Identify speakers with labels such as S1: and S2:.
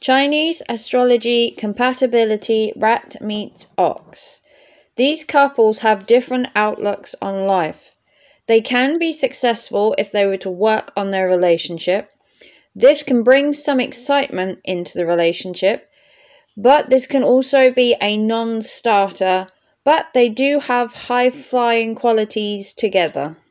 S1: Chinese Astrology Compatibility Rat meets Ox. These couples have different outlooks on life. They can be successful if they were to work on their relationship. This can bring some excitement into the relationship, but this can also be a non-starter, but they do have high-flying qualities together.